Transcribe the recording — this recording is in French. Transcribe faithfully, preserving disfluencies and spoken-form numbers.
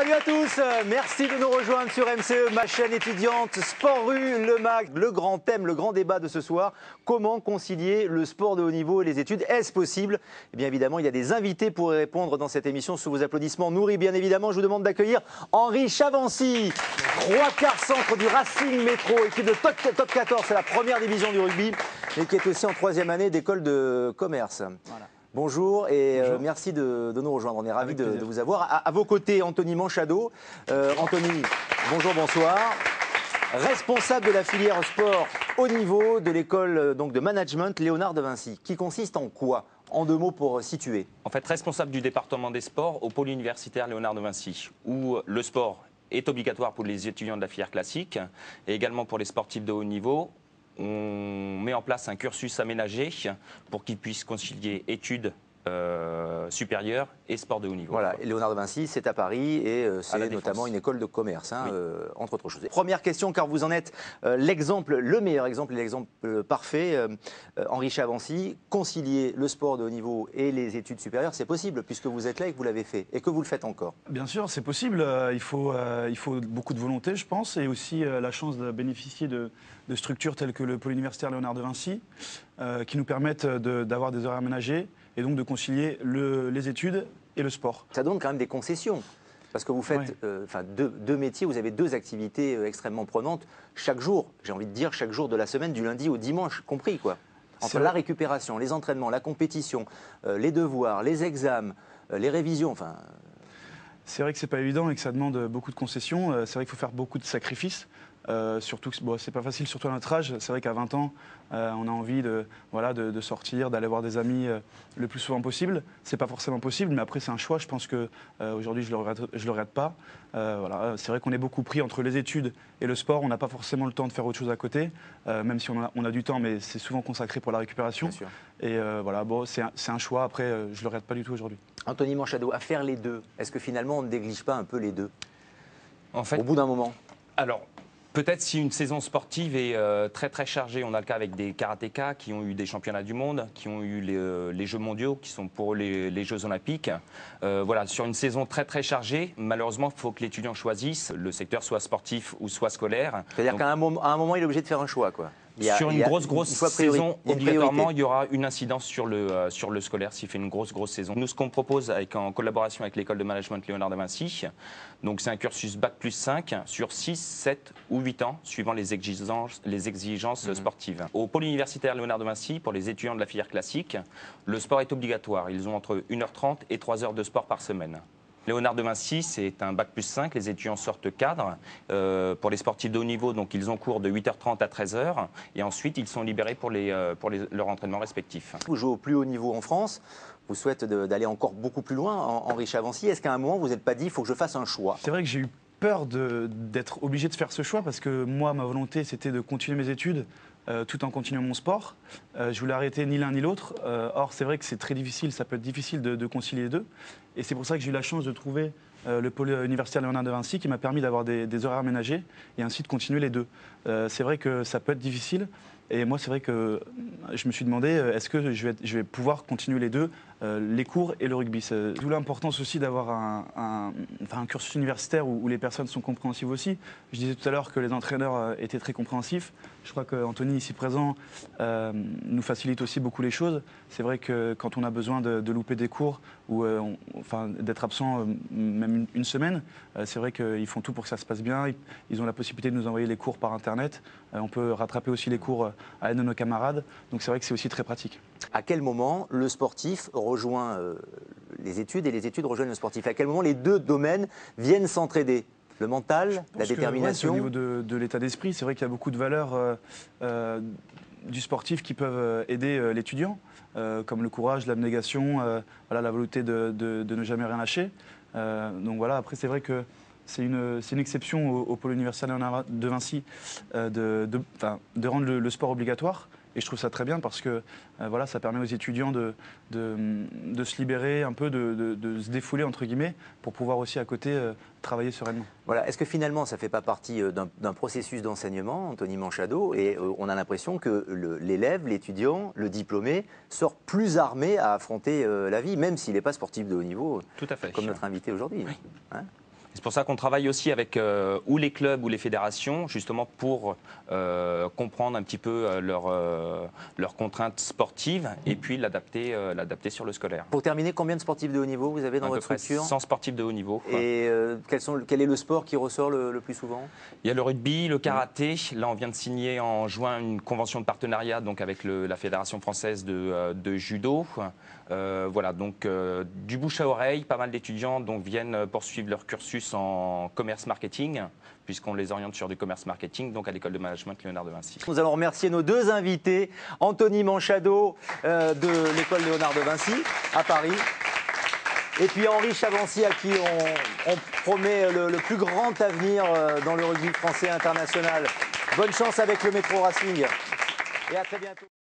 Salut à tous, merci de nous rejoindre sur M C E, ma chaîne étudiante Sport Rue, le M A C. Le grand thème, le grand débat de ce soir, comment concilier le sport de haut niveau et les études? Est-ce possible? Eh bien évidemment, il y a des invités pour y répondre dans cette émission sous vos applaudissements nourris. Bien évidemment, je vous demande d'accueillir Henri Chavancy, trois quarts centre du Racing Métro, équipe de top, top quatorze, c'est la première division du rugby, et qui est aussi en troisième année d'école de commerce. Voilà. Bonjour et Bonjour. Euh, merci de, de nous rejoindre. On est ravis de, de vous avoir. À, à vos côtés, Anthony Manchado. Euh, Anthony, bonjour, bonsoir. Responsable de la filière sport haut niveau de l'école donc de management Léonard de Vinci, qui consiste en quoi? En deux mots pour situer. En fait, responsable du département des sports au pôle universitaire Léonard de Vinci, où le sport est obligatoire pour les étudiants de la filière classique et également pour les sportifs de haut niveau. On met en place un cursus aménagé pour qu'ils puissent concilier études euh, supérieures et sport de haut niveau. Voilà, et Léonard de Vinci, c'est à Paris et euh, c'est notamment une école de commerce, hein, oui. euh, entre autres choses. Première question, car vous en êtes euh, l'exemple, le meilleur exemple, l'exemple euh, parfait. Euh, euh, Henri Chavancy, concilier le sport de haut niveau et les études supérieures, c'est possible puisque vous êtes là et que vous l'avez fait et que vous le faites encore. Bien sûr, c'est possible. Euh, il, faut, euh, il faut beaucoup de volonté, je pense, et aussi euh, la chance de bénéficier de, de structures telles que le pôle universitaire Léonard de Vinci, euh, qui nous permettent d'avoir de, des horaires aménagés et donc de concilier le, les études et le sport. Ça donne quand même des concessions, parce que vous faites ouais. euh, enfin, deux, deux métiers, vous avez deux activités euh, extrêmement prenantes chaque jour, j'ai envie de dire chaque jour de la semaine, du lundi au dimanche compris, quoi. Entre la récupération, les entraînements, la compétition, euh, les devoirs, les examens, euh, les révisions, enfin... C'est vrai que c'est pas évident et que ça demande beaucoup de concessions, c'est vrai qu'il faut faire beaucoup de sacrifices. Euh, surtout que bon, c'est pas facile, surtout à notre âge. C'est vrai qu'à vingt ans, euh, on a envie de, voilà, de, de sortir, d'aller voir des amis euh, le plus souvent possible. C'est pas forcément possible, mais après c'est un choix. Je pense que euh, aujourd'hui je le regrette, je le regrette pas. Euh, voilà, c'est vrai qu'on est beaucoup pris entre les études et le sport. On n'a pas forcément le temps de faire autre chose à côté, euh, même si on a, on a du temps, mais c'est souvent consacré pour la récupération. Bien sûr. Et euh, voilà, bon, c'est un, un choix. Après, euh, je le regrette pas du tout aujourd'hui. Anthony Manchado, à faire les deux, est-ce que finalement on ne néglige pas un peu les deux en fait, au bout d'un moment? Alors. Peut-être si une saison sportive est euh, très très chargée, on a le cas avec des karatékas qui ont eu des championnats du monde, qui ont eu les, euh, les Jeux mondiaux, qui sont pour les, les Jeux olympiques. Euh, voilà, sur une saison très très chargée, malheureusement, il faut que l'étudiant choisisse, le secteur soit sportif ou soit scolaire. C'est-à-dire qu'à un moment, un moment, il est obligé de faire un choix, quoi. Il y a, sur une, il y a, grosse grosse une saison, il y obligatoirement, il y aura une incidence sur le, euh, sur le scolaire s'il fait une grosse grosse saison. Nous, ce qu'on propose avec, en collaboration avec l'école de management Léonard de Vinci, donc c'est un cursus bac plus cinq sur six, sept ou huit ans, suivant les exigences, les exigences mmh. sportives. Au pôle universitaire Léonard de Vinci, pour les étudiants de la filière classique, le sport est obligatoire. Ils ont entre une heure trente et trois heures de sport par semaine. Léonard de Vinci, c'est un bac plus cinq, les étudiants sortent cadre. Euh, pour les sportifs de haut niveau, donc ils ont cours de huit heures trente à treize heures. Et ensuite, ils sont libérés pour, les, euh, pour les, leur entraînement respectif. Vous jouez au plus haut niveau en France. Vous souhaitez d'aller encore beaucoup plus loin, Henri Chavancy. Est-ce qu'à un moment, vous n'êtes pas dit, il faut que je fasse un choix? C'est vrai que j'ai eu peur d'être obligé de faire ce choix parce que moi, ma volonté, c'était de continuer mes études euh, tout en continuant mon sport. Euh, je voulais arrêter ni l'un ni l'autre. Euh, or, c'est vrai que c'est très difficile, ça peut être difficile de, de concilier les deux. Et c'est pour ça que j'ai eu la chance de trouver euh, le pôle universitaire Léonard de Vinci qui m'a permis d'avoir des, des horaires aménagés et ainsi de continuer les deux. Euh, c'est vrai que ça peut être difficile. Et moi, c'est vrai que je me suis demandé, est-ce que je vais, je vais pouvoir continuer les deux, euh, les cours et le rugby. D'où l'importance aussi d'avoir un, un, enfin un cursus universitaire où, où les personnes sont compréhensives aussi. Je disais tout à l'heure que les entraîneurs étaient très compréhensifs. Je crois qu'Anthony, ici présent, euh, nous facilite aussi beaucoup les choses. C'est vrai que quand on a besoin de, de louper des cours ou euh, on, enfin, d'être absent euh, même une, une semaine, euh, c'est vrai qu'ils font tout pour que ça se passe bien. Ils, ils ont la possibilité de nous envoyer les cours par Internet. Euh, on peut rattraper aussi les cours à l'aide de nos camarades. Donc c'est vrai que c'est aussi très pratique. À quel moment le sportif rejoint euh, les études et les études rejoignent le sportif? À quel moment les deux domaines viennent s'entraider? Le mental, la détermination. Que, ouais, au niveau de, de l'état d'esprit, c'est vrai qu'il y a beaucoup de valeurs euh, euh, du sportif qui peuvent aider euh, l'étudiant, euh, comme le courage, l'abnégation, euh, voilà, la volonté de, de, de ne jamais rien lâcher. Euh, donc voilà, après c'est vrai que c'est une, une exception au, au pôle universitaire Léonard de Vinci euh, de, de, de rendre le, le sport obligatoire. Et je trouve ça très bien parce que euh, voilà, ça permet aux étudiants de, de, de se libérer un peu, de, de, de se défouler entre guillemets pour pouvoir aussi à côté euh, travailler sereinement. Voilà. Est-ce que finalement ça ne fait pas partie d'un processus d'enseignement, Anthony Manchado, et euh, on a l'impression que l'élève, l'étudiant, le diplômé sort plus armé à affronter euh, la vie, même s'il n'est pas sportif de haut niveau, Tout à fait. comme notre invité aujourd'hui. Oui. Hein? C'est pour ça qu'on travaille aussi avec euh, ou les clubs ou les fédérations, justement pour euh, comprendre un petit peu euh, leurs euh, leurs contraintes sportives et puis l'adapter euh, l'adapter sur le scolaire. Pour terminer, combien de sportifs de haut niveau vous avez dans À peu votre près structure? cent sportifs de haut niveau. Et euh, quels sont, quel est le sport qui ressort le, le plus souvent? Il y a le rugby, le karaté. Là, on vient de signer en juin une convention de partenariat donc avec le, la Fédération française de, euh, de judo. Euh, voilà, donc euh, du bouche à oreille, pas mal d'étudiants donc viennent poursuivre leur cursus en commerce marketing, puisqu'on les oriente sur du commerce marketing, donc à l'école de management Léonard de Vinci. Nous allons remercier nos deux invités, Anthony Manchado euh, de l'école Léonard de Vinci à Paris. Et puis Henri Chavancy, à qui on, on promet le, le plus grand avenir dans le rugby français international. Bonne chance avec le Métro Racing et à très bientôt.